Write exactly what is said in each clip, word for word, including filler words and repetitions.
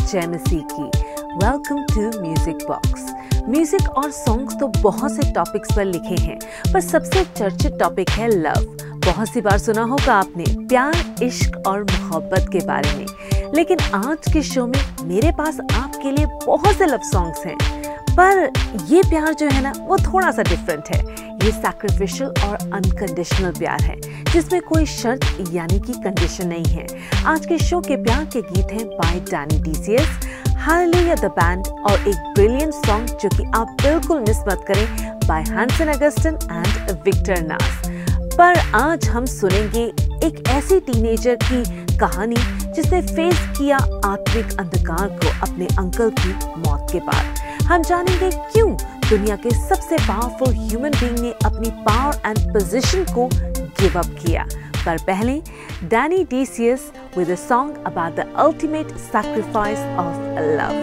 जेनेसी की। Welcome to music box. Music और songs तो बहुत से टॉपिक्स पर लिखे हैं, पर सबसे चर्चित टॉपिक है लव। बहुत सी बार सुना होगा आपने प्यार, इश्क और मोहब्बत के बारे में। लेकिन आज के शो में मेरे पास आपके लिए बहुत से लव सॉन्ग्स हैं, पर ये प्यार जो है ना वो थोड़ा सा डिफरेंट है। ये सैक्रिफिशियल और अनकंडीशनल प्यार है, जिसमें कोई शर्त यानी कि कंडीशन नहीं है। आज के शो के प्यार के गीत हैं by Danny D C S, hallelujah the band और एक ब्रिलियंट सॉन्ग जो कि आप बिल्कुल मिस मत करें by Hanson Augustine and Victor Naz. पर आज हम सुनेंगे एक ऐसी टीनेजर की कहानी जिसने फेस किया आत्मिक अंधकार को अपने अंकल की मौत के बाद। हम जानेंगे क्यों दुनिया के सबसे पावरफुल ह्यूमन बीइंग ने अपनी पावर एंड पोजीशन को गिव अप किया। पर पहले Danny D C S with a song about the ultimate sacrifice of love.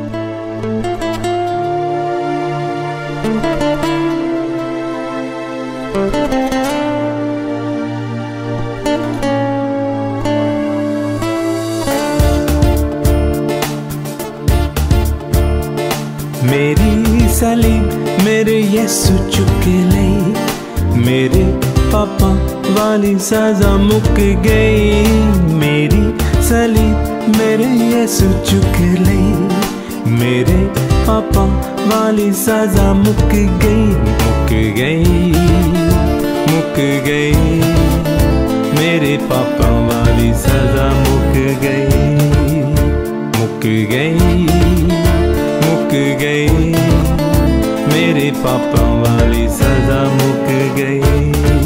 मेरी सलीब मेरे यीशु चुके ले, मेरे पापा वाली सजा मुक गई। मेरी सलीब मेरे यीशु चुके ले, मेरे पापा वाली सजा मुक गई, मुक गई, मुक गई। मेरे पापा वाली सजा मुक गई, मुक गई, मुक गई। मेरे पापा वाली सजा मुक गई।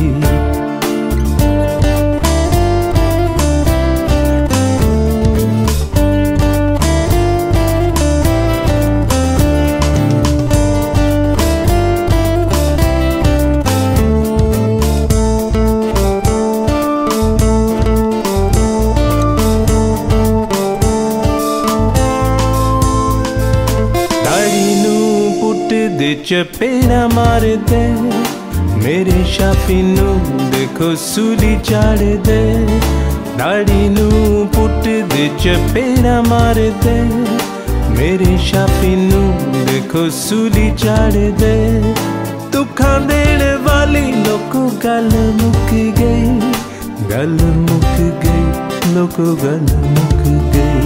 चपेड़ा मार दे, मेरे शाफी नू देखो सूली चाड़ दे। दाढ़ी नू पुट दे चपेड़ा मार दे, मेरे शाफी नू देखो सूली चाड़ दे। दुखा देने वाली लोको गल मुक गई, गल मुक गई, लोको गल मुक गई।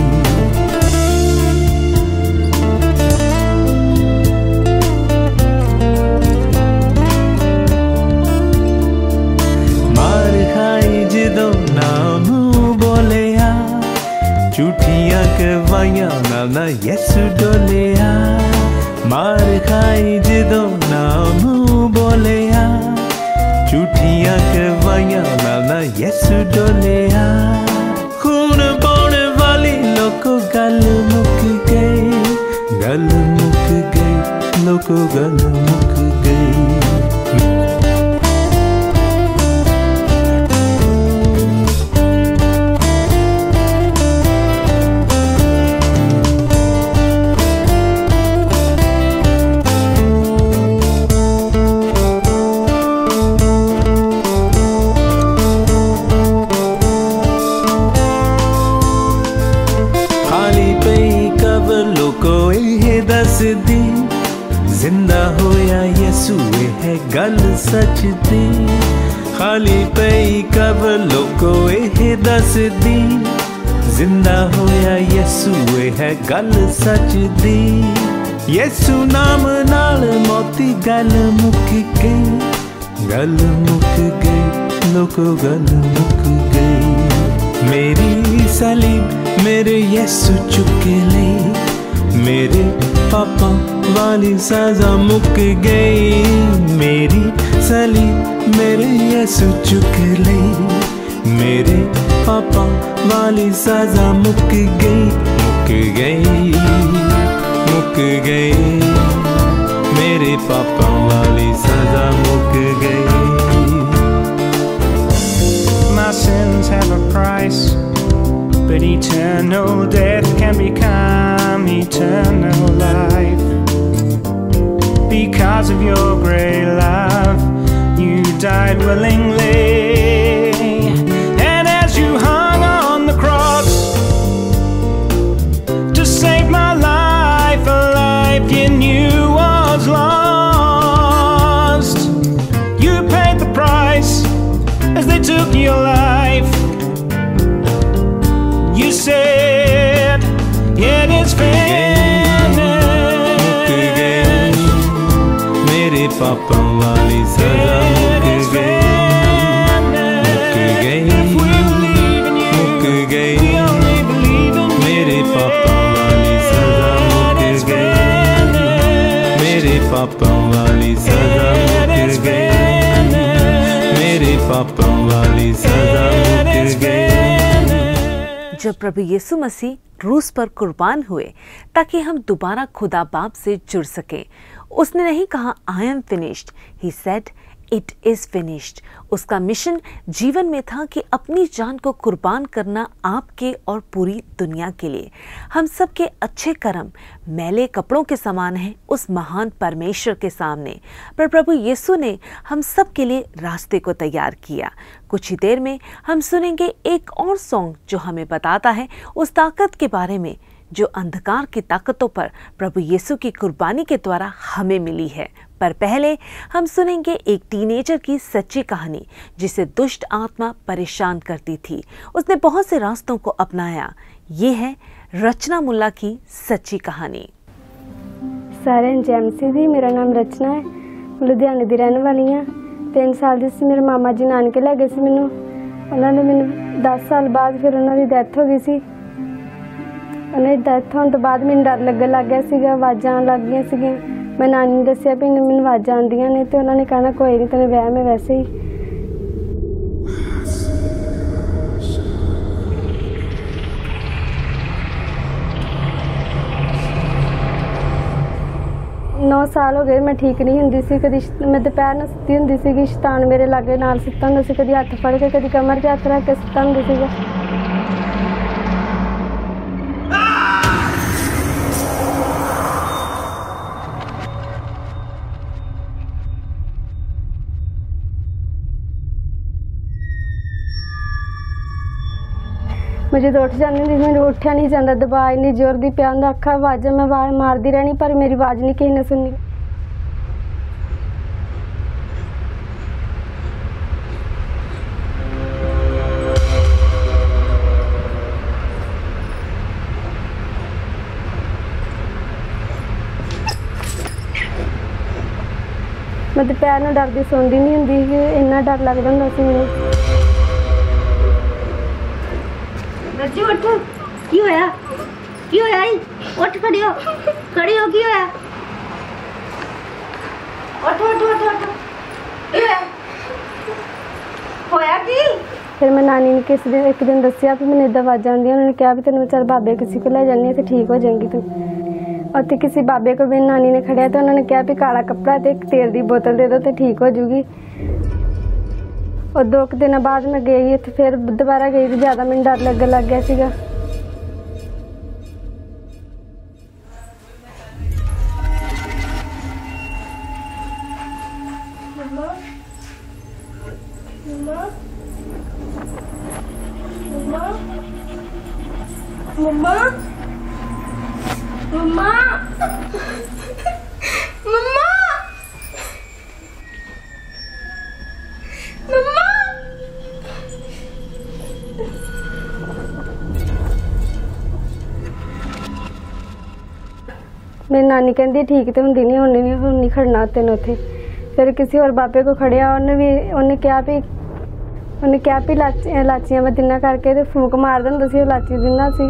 झूठियां करवाइया नाल ना यीशु डोलिया, मार खाई जदों नाम बोलिया। झूठियां करवाइया नाल ना यीशु डोलिया। खून पाने वाली लोको गल मुक गई, गल मुक गई, लोको गल मुक गई। जिंदा होया यीशु है गल सच दी। खाली पई कब्र लोको ए दस दी, जिंदा होया यीशु है गल सच दी। यीशु नाम नाल मौती गल मुक गई, गल मुक गई, लोको गल मुक गई। मेरी सलीब मेरे यीशु चुके ले, मेरे पापा वाली सजा मुक गई। मेरी सलीब मेरे यीशु चुक ले, मेरे पापा वाली सजा मुक गई, मुक गई, मुक गई। मेरे पापा वाली सजा मुक गई। My sins have a price, but eternal death can become eternal life. Because of your great love, you died willingly. And as you hung on the cross to save took your life. You said it is finished. मुक गई मेरे पापा वाली सजा मुक गई, मुक गई, मुक गई मेरे पापा वाली सजा मुक गई, मेरे पापा वाली सजा मुक गई, मेरे पापा वाली सजा मुक गई। जब प्रभु यीशु मसीह क्रूस पर कुर्बान हुए ताकि हम दोबारा खुदा बाप से जुड़ सकें, उसने नहीं कहा I am finished, he said it is finished. उसका मिशन जीवन में था कि अपनी जान को कुर्बान करना आपके और पूरी दुनिया के लिए। हम सब के अच्छे कर्म मैले कपड़ों के समान हैं उस महान परमेश्वर के सामने, पर प्रभु यीशु ने हम सब के लिए रास्ते को तैयार किया। कुछ ही देर में हम सुनेंगे एक और सॉन्ग जो हमें बताता है उस ताकत के बारे में जो अंधकार की ताकतों पर प्रभु यीशु की कुर्बानी के द्वारा हमें मिली है। पर पहले हम सुनेंगे एक टीनेजर की सच्ची कहानी जिसे दुष्ट आत्मा परेशान करती थी। उसने बहुत से रास्तों को अपनाया। ये है रचना मुल्ला की सच्ची कहानी। सारे जैमसी दी, मेरा नाम रचना है, लुधियाने दी रहने वाली हाँ। तीन साल दी सी, मेरे मामा जी नानके ले गए सी मैनू। उन्होंने मैनू दस साल बाद फिर उन्होंने डैथ हो गई सी। उन्हें डैथ होने तो बाद मैनू डर लगन लग गया सीगा, आवाज़ां लग गई सीगियां। मैं नानी ने दसिया भी मैनू आवाज़ां आंदियां ने, तो उन्होंने कहना कोई नहीं, तेरे वहम है वैसे ही। नौ साल हो गए मैं ठीक नहीं हुंदी सी। कदी मैं दोपहर में सुत्ती हुंदी सी, शैतान मेरे लागे नाल सुत्ता हुंदा सी, कदी हत्थ फड़ के कदी कमर ते हत्थ रख के सुत्ता हुंदा सीगा। मैं जो उठ जाती हूँ मैंने उठा नहीं जाता, दबा इन्नी जोर की पिया होंदा, अखा आवाज़ मैं आवाज़ मारती रहनी पर मेरी आवाज़ नहीं किसी ने सुनी। मैं दोपहर में डरदी सौंदी नहीं हुंदी, इन्ना डर लगदा हुंदा सी मैनूं। रज्जी उठ, की होया की होया उठ, खड़ी हो खड़ी हो, की होया उठ उठ उठ उठ, की होया होया की। फिर मैं नानी ने किस दिन एक दिन दसिया भी मैंने इदा आवाज़ां आंदियां। उन्होंने कहा भी तेन चल बाबे किसी को ले जानी है तो ठीक हो जाएंगी तू। और तो किसी बाबे को मेरी नानी ने खड़िया तो उन्होंने कहा भी काला कपड़ा तो एक तेल की बोतल दे दो तो ठीक हो जूगी। और दो दिन बाद मैं गई तो फिर दोबारा गई तो ज़्यादा मैंने डर लगन लग गया सीगा। मम्मा मम्मा मम्मा मम्मा मम्मा मम्मा मेरी नानी कहती ठीक तो होंगी नहीं, होनी नहीं, हुण नहीं खड़ना तेन उत्थे। फिर किसी और बाबे को खड़िया, उन्हें भी उन्हें कहा भी उन्हें कहा भी लाची लाचियां मैं दिना करके तो फूक मार दिंदा सी, लाची दिंदा सी।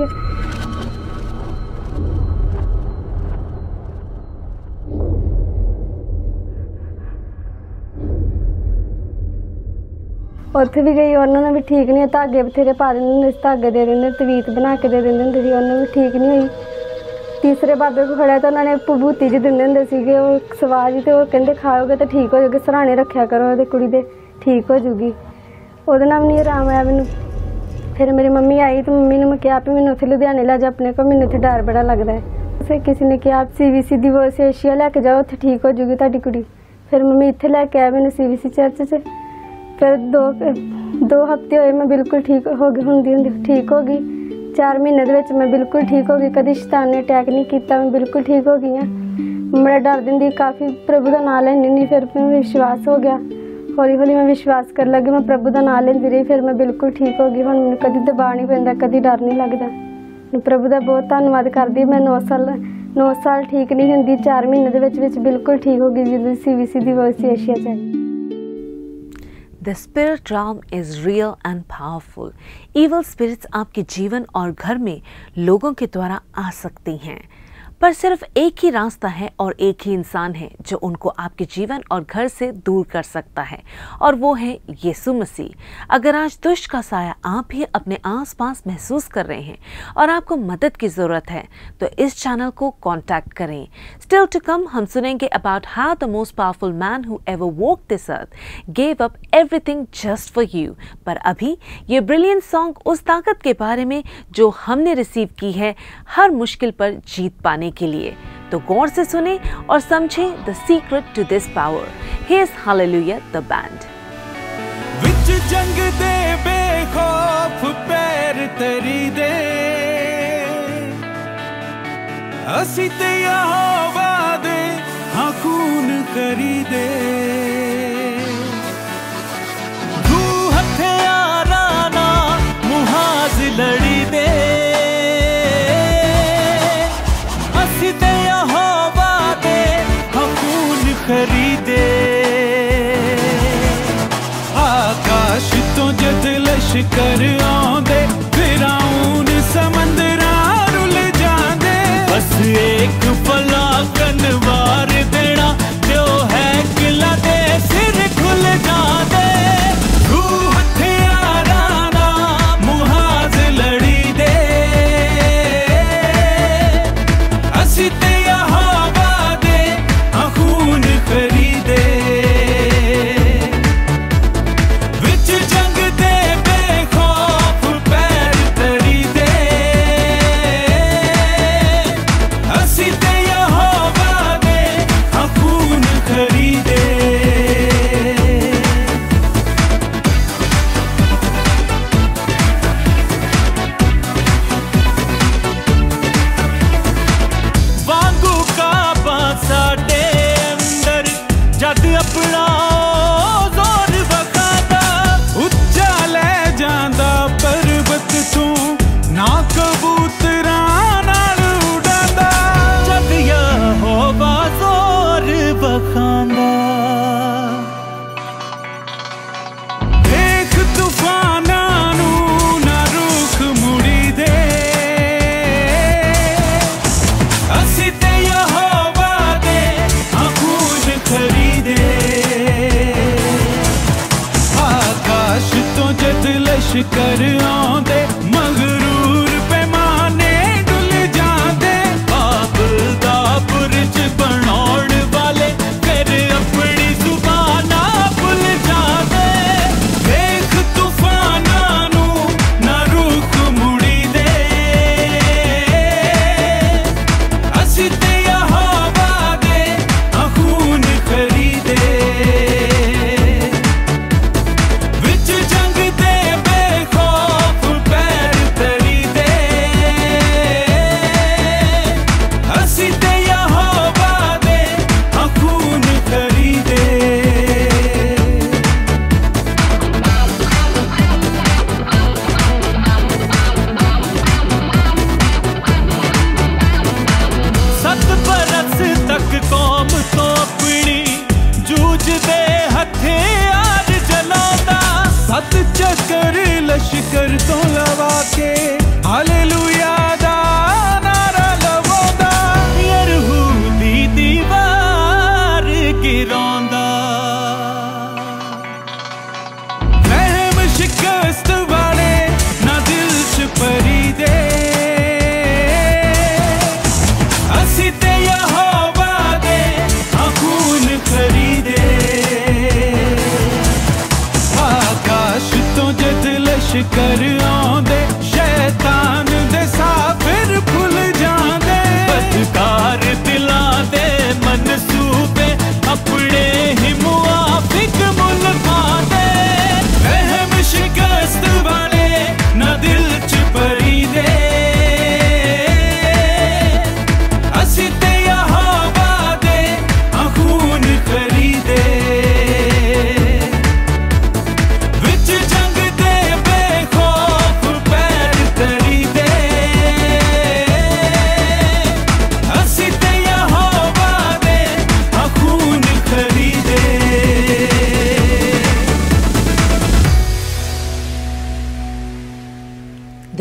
उत्थे भी गई, उन्होंने भी ठीक नहीं, धागे बथेरे पा देंदे हुंदे सी, धागे दे देंदे, तवीत बना के दे देंदे हुंदे सी, उन्होंने भी ठीक नहीं हुई। तीसरे बाबे को खड़िया तो उन्होंने भभूति जी दिंदे हुंदे सीगे, वो सवाह जी, तो वो कहंदे खाओगे तो ठीक हो जाओगे, सराहने रखिया करो ओहदी कुड़ी दे, ठीक हो जूगी। ਉਹਦੇ ਨਾਲ ਵੀ नहीं आराम आया मैनू। फिर मेरी मम्मी आई तो मम्मी ने मैं कहा भी मैंने उत्थे लुधियाने लै जा अपने को, मैंने उत्थे डर बड़ा लगता है। फिर किसी ने कहा सी बी सी दी वो एशिया लैके जाओ, उत्थे ठीक हो जूगी तुहाडी कुड़ी। फिर मम्मी इत्थे लैके आए मैंने सी बी सी चर्च च। फिर दो दो हफ्ते होए मैं बिल्कुल ठीक हो गई, हुंदी हुंदी ठीक हो गई। चार महीने दे विच मैं बिल्कुल ठीक हो गई, कदी शैतान ने अटैक नहीं किया, मैं बिल्कुल ठीक हो गई हाँ। बड़ा डर दिंदी, काफ़ी प्रभु का नाम लैंदी नहीं, फिर मैं विश्वास हो गया। हौली हौली मैं विश्वास कर लगी, मैं प्रभु का नाम लेंदी रही, फिर मैं बिल्कुल ठीक हो गई। हुण मैनूं कदी दबाव नहीं पैंदा, कदी डर नहीं लगता। मैं प्रभु का बहुत धन्नवाद करदी। मैं नौ साल नौ साल ठीक नहीं हुंदी, चार महीने दे विच विच बिल्कुल ठीक हो गई जदों सीवीसी दी वॉइस एशिया च आई। The spirit realm is real and powerful. Evil spirits आपके जीवन और घर में लोगों के द्वारा आ सकती हैं, पर सिर्फ एक ही रास्ता है और एक ही इंसान है जो उनको आपके जीवन और घर से दूर कर सकता है, और वो है यीशु मसीह। अगर आज दुष्ट का साया आप भी अपने आसपास महसूस कर रहे हैं और आपको मदद की ज़रूरत है, तो इस चैनल को कांटेक्ट करें। स्टिल टू कम हम सुनेंगे about how the most powerful man who ever walk this earth gave up everything just for you. पर अभी ये ब्रिलियंट सॉन्ग उस ताकत के बारे में जो हमने रिसीव की है हर मुश्किल पर जीत पाने के लिए। तो गौर से सुने और समझें the secret to this power. Here's hallelujah the band. विच जंग दे बेखौफ पैर तरी दे, असी ते यहोवा दे हाँ खून करी दे, तू हथियारा ना मुहाज लड़ी दे, असी ते यहोवा दे हाँ खून खरीदे, आकाश तो जद लश्कर आंदे फिरौन समंदरां रुल जांदे, बस एक पलाकन वार देना जो है किला दे सिर खुल जांदे, तू हथियारा ना मुहाज लड़ी दे, असी ते यहोवा दे हाँ खून खरीदे, विच जंग दे बेखौफ पैर तरी दे, असी ते यहोवा दे हाँ खून खरीदे। वांगू काबा साडे अंदर जद अपना जोर वखादा, उच्चा ले जांदा पर्वत तू ना कबूतरां नाल उड़ांदा, जद यहोवा जोर वखांदा, देख तूफानां नूं ना रुख मुड़ी दे, असी ते यहोवा दे हाँ खून खरीदे, आकाश तो जद लश्कर आंदे मगरूर पैमाने डुल जांदे, पाप दा बुरज बनाउण वाले फिर अपनी जुबाना भुल जांदे, देख तूफानां नूं ना रुख मुड़ी दे, असी ते यहोवा दे हाँ खून खरीदे, विच जंग दे बेखौफ पैर तरी दे, असी ते यहोवा दे हाँ खून खरीदे। सत बरस तक कौम तो अपनी जूझ दे हथियार जलांदा, सत चक्कर लश्कर तो लवा के हालेलुया दा नारा लवांदा, यरीहो दी दीवार गिरांदा, वहम शिकस्त वाले ना दिल च भरी दे, असी ते यहोवा दे हाँ खून खरीदे, आकाश तो जद लश्कर आंदे शैतान दे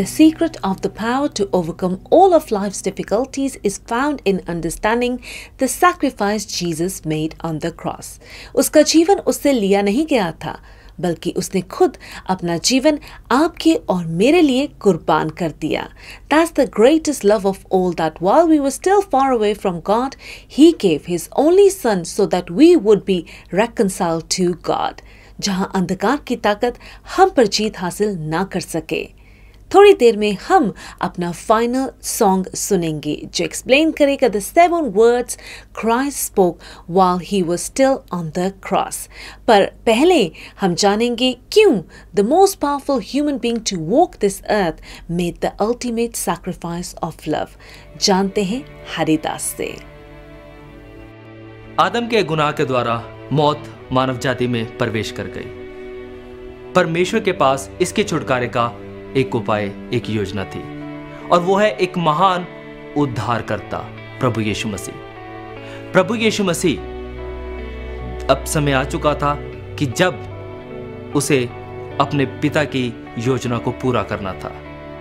the secret of the power to overcome all of life's difficulties is found in understanding the sacrifice Jesus made on the cross. उसका जीवन उससे लिया नहीं गया था, बल्कि उसने खुद अपना जीवन आपके और मेरे लिए कुर्बान कर दिया. That's the greatest love of all, that while we were still far away from God, He gave His only Son so that we would be reconciled to God. जहां अंधकार की ताकत हम पर जीत हासिल ना कर सके. थोड़ी देर में हम अपना फाइनल सॉन्ग सुनेंगे जो एक्सप्लेन करेगा the seven words Christ spoke while he was still on the cross. पर पहले हम जानेंगे क्यों the most powerful human being to walk this earth made the ultimate sacrifice of love. जानते हैं हरिदास से. आदम के गुनाह के द्वारा मौत मानव जाति में प्रवेश कर गई. परमेश्वर के पास इसके छुटकारे का एक उपाय, एक योजना थी, और वो है एक महान उद्धारकर्ता प्रभु यीशु मसीह. प्रभु यीशु मसीह अब समय आ चुका था कि जब उसे अपने पिता की योजना को पूरा करना था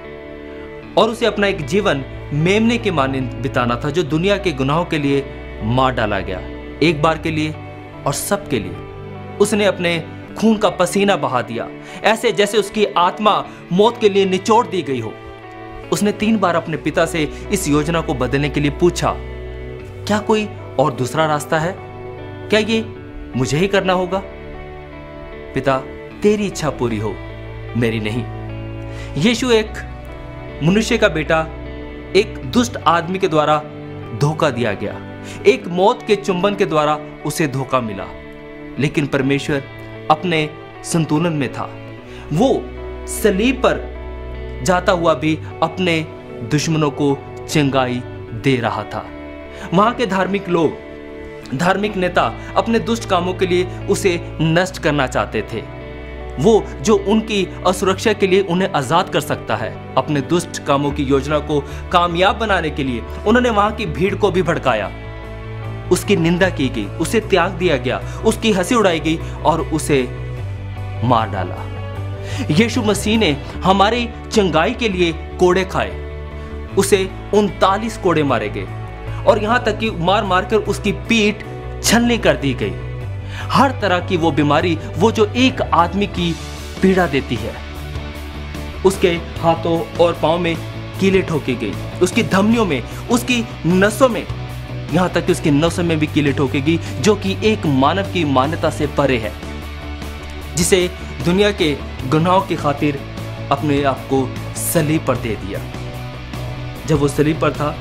और उसे अपना एक जीवन मेमने के मानंद बिताना था जो दुनिया के गुनाहों के लिए मार डाला गया, एक बार के लिए और सब के लिए. उसने अपने खून का पसीना बहा दिया, ऐसे जैसे उसकी आत्मा मौत के लिए निचोड़ दी गई हो. उसने तीन बार अपने पिता से इस योजना को बदलने के लिए पूछा, क्या कोई और दूसरा रास्ता है? क्या ये मुझे ही करना होगा? पिता, तेरी इच्छा पूरी हो, मेरी नहीं. यीशु एक मनुष्य का बेटा एक दुष्ट आदमी के द्वारा धोखा दिया गया, एक मौत के चुंबन के द्वारा उसे धोखा मिला, लेकिन परमेश्वर अपने संतुलन में था. वो सलीब पर जाता हुआ भी अपने दुश्मनों को चंगाई दे रहा था. वहां के धार्मिक लोग, धार्मिक नेता अपने दुष्ट कामों के लिए उसे नष्ट करना चाहते थे. वो जो उनकी असुरक्षा के लिए उन्हें आजाद कर सकता है, अपने दुष्ट कामों की योजना को कामयाब बनाने के लिए उन्होंने वहां की भीड़ को भी भड़काया. उसकी निंदा की गई, उसे त्याग दिया गया, उसकी हंसी उड़ाई गई और उसे मार डाला. यीशु मसीह ने हमारी चंगाई के लिए कोड़े खाए. उसे उनतालीस कोड़े मारे गए और यहां तक कि मार मारकर उसकी पीठ छलनी कर दी गई. हर तरह की वो बीमारी, वो जो एक आदमी की पीड़ा देती है, उसके हाथों और पांव में कीलें ठोकी गई, उसकी धमनियों में, उसकी नसों में, यहां तक कि उसकी नसों में भी कीलें ठोकी गई, जो कि एक मानव की मान्यता से परे है, जिसे दुनिया के गुनाहों की खातिर अपने आप को सलीब पर दे दिया. जब वो सलीब पर था,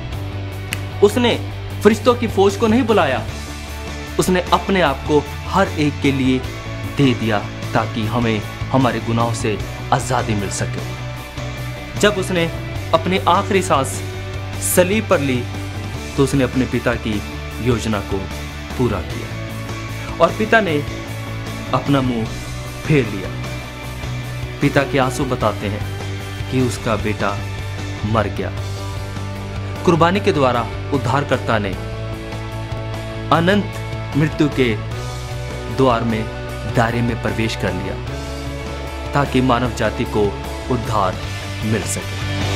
उसने फरिश्तों की फौज को नहीं बुलाया, उसने अपने आप को हर एक के लिए दे दिया ताकि हमें हमारे गुनाहों से आजादी मिल सके. जब उसने अपनी आखिरी सांस सलीब पर ली तो उसने अपने पिता की योजना को पूरा किया और पिता ने अपना मुंह फेर लिया. पिता के आंसू बताते हैं कि उसका बेटा मर गया. कुर्बानी के द्वारा उद्धारकर्ता ने अनंत मृत्यु के द्वार में, दायरे में प्रवेश कर लिया ताकि मानव जाति को उद्धार मिल सके.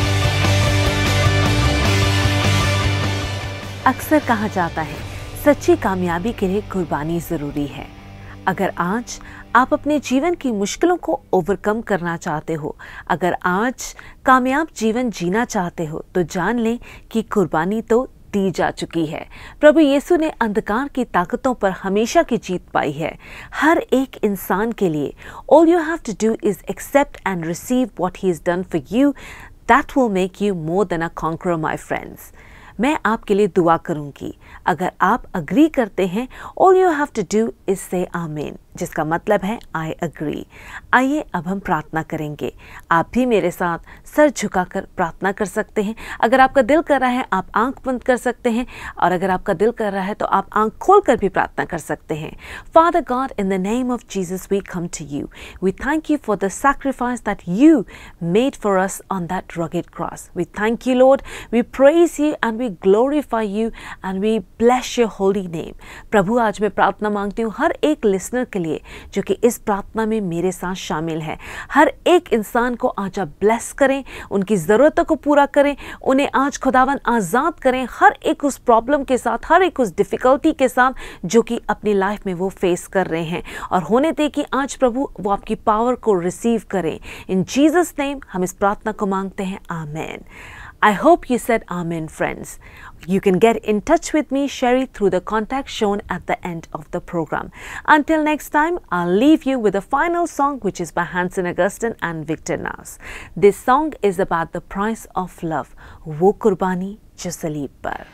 अक्सर कहा जाता है सच्ची कामयाबी के लिए कुर्बानी जरूरी है. अगर आज आप अपने जीवन की मुश्किलों को ओवरकम करना चाहते हो, अगर आज कामयाब जीवन जीना चाहते हो, तो जान लें कि कुर्बानी तो दी जा चुकी है. प्रभु यीशु ने अंधकार की ताकतों पर हमेशा की जीत पाई है. हर एक इंसान के लिए all you have to do is accept and receive what he has done for you. That will make you more than a conqueror, my friends. मैं आपके लिए दुआ करूंगी. अगर आप अग्री करते हैं, all you have to do is say amen, जिसका मतलब है I agree. आइए अब हम प्रार्थना करेंगे. आप भी मेरे साथ सर झुकाकर प्रार्थना कर सकते हैं. अगर आपका दिल कर रहा है आप आंख बंद कर सकते हैं, और अगर आपका दिल कर रहा है तो आप आंख खोलकर भी प्रार्थना कर सकते हैं. Father God, in the name of Jesus we come to you. We thank you for the sacrifice that you made for us on that rugged cross. We thank you, Lord. We praise you and we glorify you and we bless your holy name. प्रभु, आज मैं प्रार्थना मांगती हूँ हर एक listener के लिए लिए जो कि इस प्रार्थना में मेरे साथ शामिल है। हर एक इंसान को आज आप ब्लेस करें, उनकी ज़रूरतों को पूरा करें, उन्हें आज खुदावन आज़ाद करें हर एक उस प्रॉब्लम के साथ, हर एक उस डिफ़िकल्टी के साथ जो कि अपनी लाइफ में वो फेस कर रहे हैं। और होने दे कि आज प्रभु वो आपकी पावर को रिसीव करें। इन जीसस नेम हम इस प्रार्थना को मांगते हैं, आमेन। I hope you said amen, friends. You can get in touch with me, Sherry, through the contact shown at the end of the program. Until next time, I'll leave you with a final song which is by Hanson Augustine and Victor Naz. This song is about the price of love. वो कुर्बानी जो सलीब पर।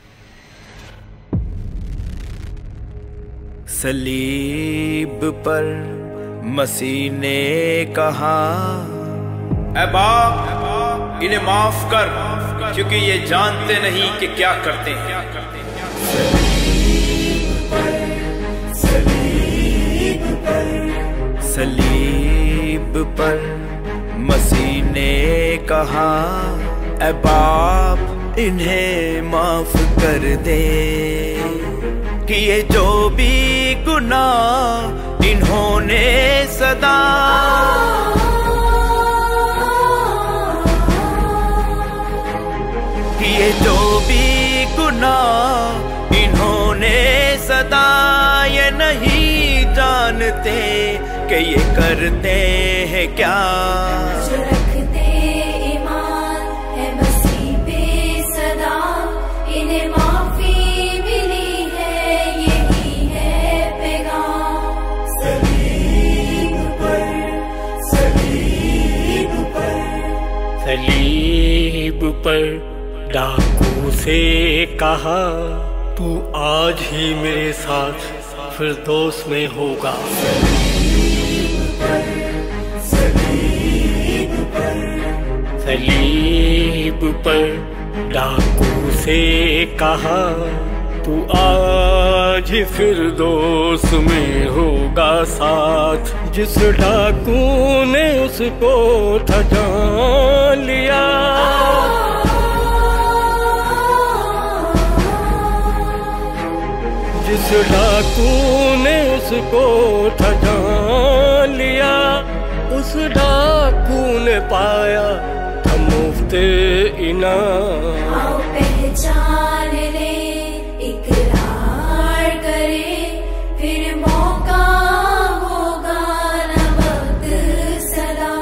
सलीब पर मसीह ने कहा, ऐ बाप इन्हें माफ कर, क्योंकि ये जानते नहीं कि क्या करते हैं। सलीब पर, सलीब पर मसीह ने कहा, ऐ बाप इन्हें माफ कर दे, कि ये जो भी गुनाह इन्होंने सदा ये जो भी गुनाह इन्होंने सदा, ये नहीं जानते कि ये करते हैं क्या। जो रखते ईमान है मसीह पे सदा, इन्हें माफी मिली है, यही है पैगाम। सलीब पर, सलीब पर, सलीब पर डाकू से कहा, तू आज ही मेरे साथ फिरदौस में होगा। सलीब पर, सलीब पर डाकू से कहा, तू आज ही फिरदौस में होगा साथ। जिस डाकू ने उसको था जान लिया, जिस डाकू ने उसको था जान लिया, उस डाकू ने पाया था मुफ्त इनाम। आओ पहचान ले, इकरार करे, फिर मौका होगा न वक्त सदा।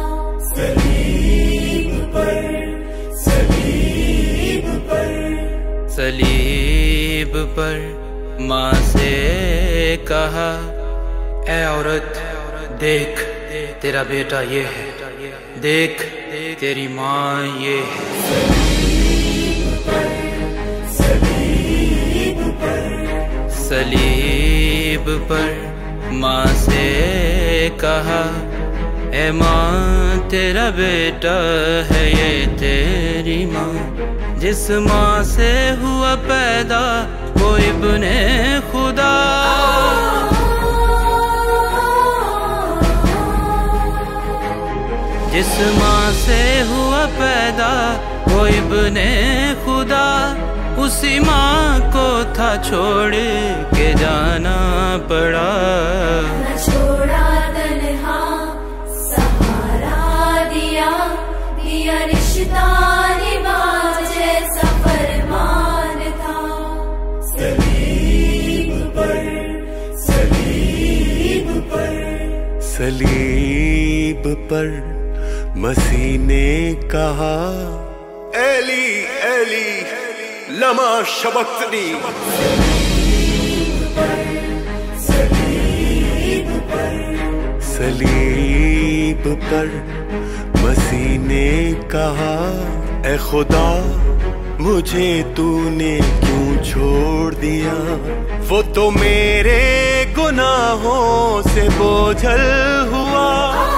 सलीब पर, सलीब पर, सलीब पर माँ से कहा, ऐ औरत देख तेरा बेटा ये है, देख तेरी माँ ये है। सलीब पर, सलीब पर माँ से कहा, ऐ माँ तेरा बेटा है ये तेरी माँ। जिस माँ से हुआ पैदा वो इब्ने खुदा, जिस माँ से हुआ पैदा वो इब्ने खुदा, उसी माँ को था छोड़ के जाना पड़ा। न छोड़ा तन्हा, सहारा दिया, दिया रिश्ता निभा जैसा फरमान था। सलीब पर, सलीब पर, सलीब पर मसीह ने कहा, एली एली लमा शबक्तनी। सलीब पर, सलीब पर मसीह ने कहा, ए खुदा मुझे तूने क्यों छोड़ दिया। वो तो मेरे गुनाहों से बोझल हुआ,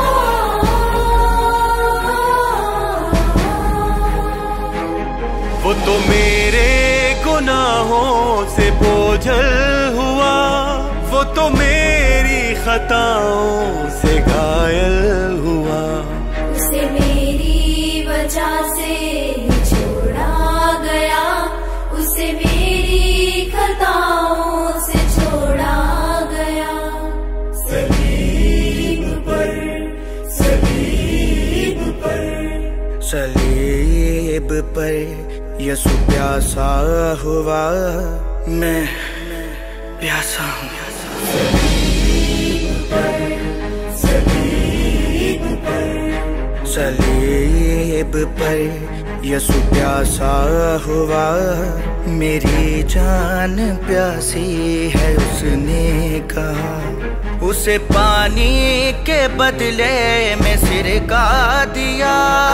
वो तो मेरे गुनाहों से बोझल हुआ, वो तो मेरी खताओं से घायल हुआ। उसे मेरी वजह से छोड़ा गया, उसे मेरी खताओं से छोड़ा गया। पर यसु प्यासा हुआ, मैं प्यासा हूँ। सलीब पर यसु प्यासा हुआ, मेरी जान प्यासी है उसने कहा। उसे पानी के बदले में सिरका दिया,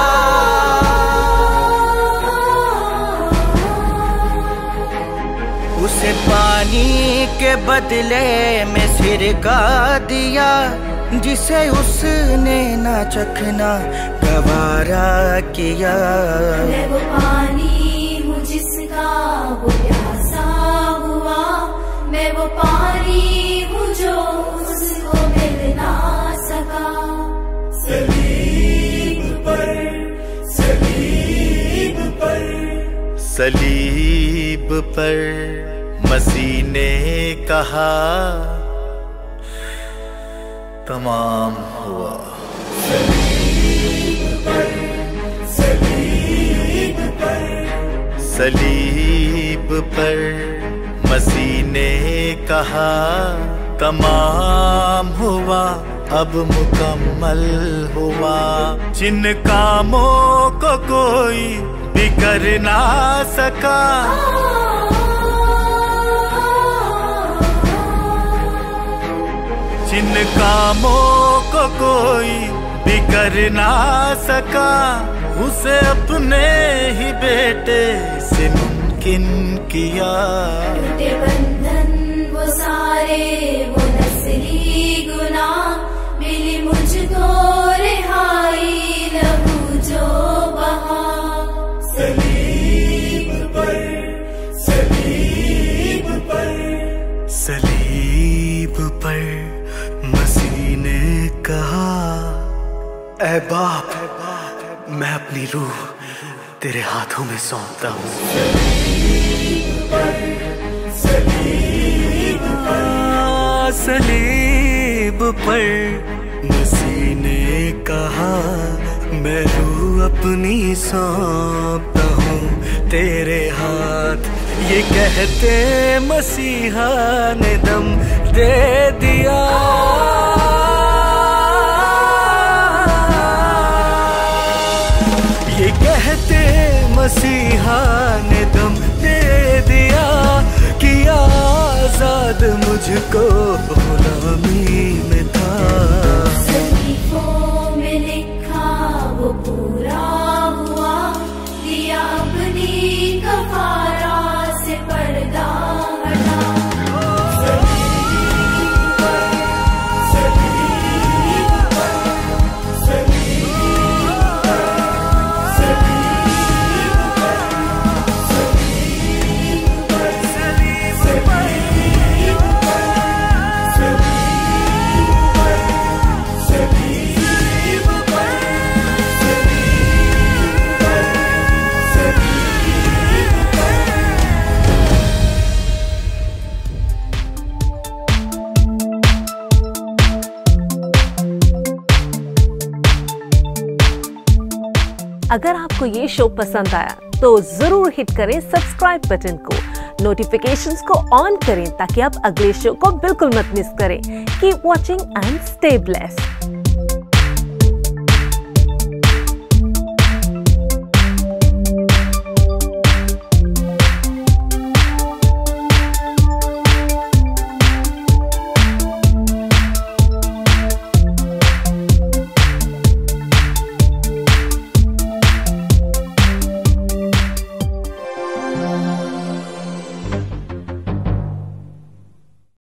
उसे पानी के बदले में सिरका दिया, जिसे उसने ना चखना गवारा किया। मैं वो पानी हूँ जिसका वो प्यासा हुआ, मैं वो पानी हूँ जो उसको मिल ना सका। सलीब पर, सलीब पर, सलीब पर मसीह ने कहा तमाम हुआ। सलीब पर, सलीब पर, सलीब पर मसीह ने कहा तमाम हुआ, अब मुकम्मल हुआ। जिन कामों को कोई भी कर ना सका, जिन कामों को कोई भी कर ना सका, उसे अपने ही बेटे से मुमकिन किया। टूटे बंधन वो सारे, वो नस्ली गुनाह, मिली मुझको रिहाई लहू जो बहा। सलीब पर, सलीब पर, सलीब पर मसीह ने कहा ऐ बाप, मैं अपनी रूह तेरे हाथों में सौंपता हूँ। सलीब पर, सलीब पर, सलीब पर मसीह ने कहा मैं रूह अपनी सौंपता हूँ तेरे हाथ। ये कहते मसीहा ने दम दे दिया। ये कहते मसीहा ने दम दे दिया, किया आजाद मुझको गुलामी में था। सलीफों में लिखा वो पूरा हुआ, दिया अपनी कफारा से पर्दा हटा। अगर आपको ये शो पसंद आया तो जरूर हिट करें सब्सक्राइब बटन को, नोटिफिकेशंस को ऑन करें ताकि आप अगले शो को बिल्कुल मत मिस करें। Keep watching and stay blessed.